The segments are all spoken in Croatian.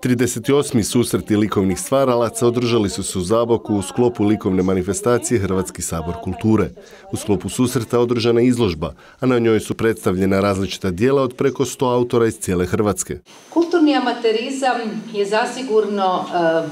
38. susreti likovnih stvaralaca održali su se u Zaboku u sklopu likovne manifestacije Hrvatski sabor kulture. U sklopu susreta održana je izložba, a na njoj su predstavljena različita djela od preko 100 autora iz cijele Hrvatske. Kulturni amaterizam je zasigurno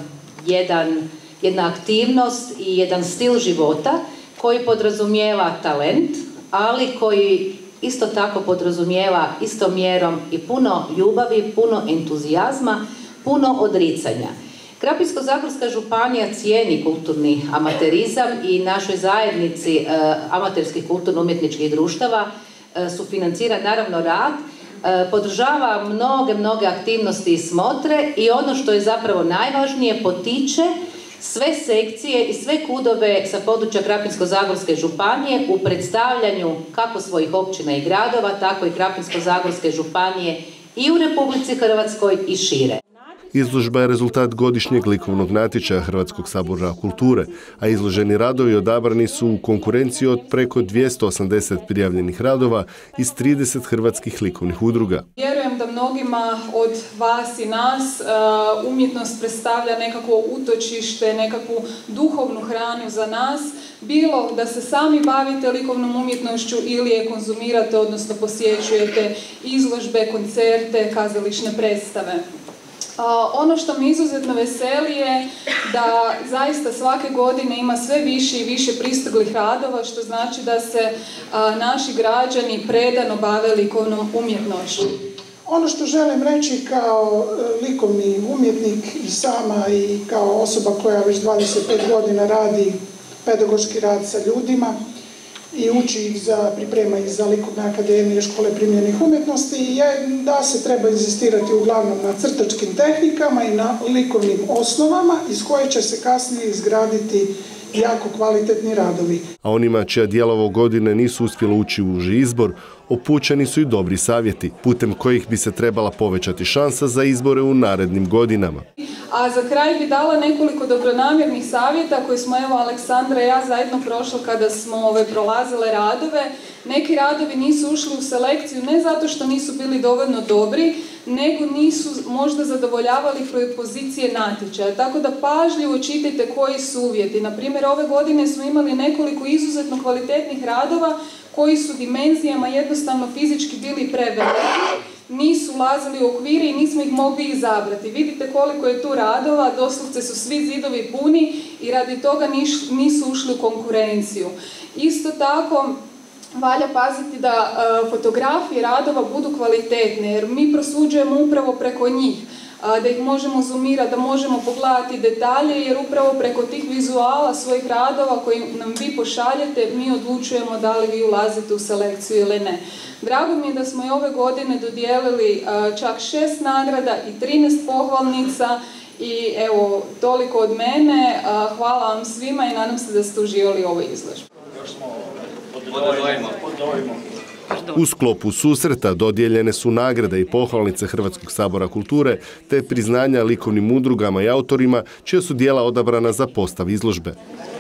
jedna aktivnost i jedan stil života koji podrazumijeva talent, ali koji isto tako podrazumijeva istom mjerom i puno ljubavi, puno entuzijazma, puno odricanja. Krapinsko-zagorska županija cijeni kulturni amaterizam i našoj zajednici amaterskih kulturno-umjetničkih društava sufinancira naravno rad, podržava mnoge aktivnosti i smotre i ono što je zapravo najvažnije, potiče sve sekcije i sve kudove sa područja Krapinsko-zagorske županije u predstavljanju kako svojih općina i gradova, tako i Krapinsko-zagorske županije i u Republici Hrvatskoj i šire. Izložba je rezultat godišnjeg likovnog natječaja Hrvatskog sabora kulture, a izloženi radovi odabrani su u konkurenciji od preko 280 prijavljenih radova iz 30 hrvatskih likovnih udruga. Vjerujem da mnogima od vas i nas umjetnost predstavlja nekakvo utočište, nekakvu duhovnu hranu za nas, bilo da se sami bavite likovnom umjetnošću ili je konzumirate, odnosno posjećujete izložbe, koncerte, kazališne predstave. Ono što me izuzetno veseli je da zaista svake godine ima sve više i više pristiglih radova, što znači da se naši građani predano bave likovnom umjetnošću. Ono što želim reći kao likovni umjetnik i sama i kao osoba koja već 25 godina radi pedagoški rad sa ljudima i uči ih priprema ih za likovne akademije, škole primjerenih umjetnosti, je da se treba inzistirati uglavnom na crtačkim tehnikama i na likovnim osnovama iz koje će se kasnije izgraditi jako kvalitetni radovi. A onima čija djela ove godine nisu uspjela ući u uži izbor, upućeni su i dobri savjeti, putem kojih bi se trebala povećati šansa za izbore u narednim godinama. A za kraj bi dala nekoliko dobronamjernih savjeta koje smo Aleksandra i ja zajedno prošli kada smo prolazile radove. Neki radovi nisu ušli u selekciju ne zato što nisu bili dovoljno dobri, nego nisu možda zadovoljavali pozicije natječaja. Tako da pažljivo čitajte koji su uvjeti. Na primjer, ove godine smo imali nekoliko izuzetno kvalitetnih radova koji su dimenzijama jednostavno fizički bili preveliki, nisu ulazili u okvire i nismo ih mogli izabrati. Vidite koliko je tu radova, doslovce su svi zidovi puni i radi toga nisu ušli u konkurenciju. Isto tako, valja paziti da fotografije radova budu kvalitetne, jer mi prosuđujemo upravo preko njih, da ih možemo zoomirati, da možemo pogledati detalje, jer upravo preko tih vizuala svojih radova koji nam vi pošaljete, mi odlučujemo da li vi ulazite u selekciju ili ne. Drago mi je da smo i ove godine dodijelili čak 6 nagrada i 13 pohvalnica i evo, toliko od mene. Hvala vam svima i nadam se da ste uživali u ovoj izložbi. U sklopu susreta dodijeljene su nagrade i pohvalnice Hrvatskog sabora kulture te priznanja likovnim udrugama i autorima čija su djela odabrana za postav izložbe.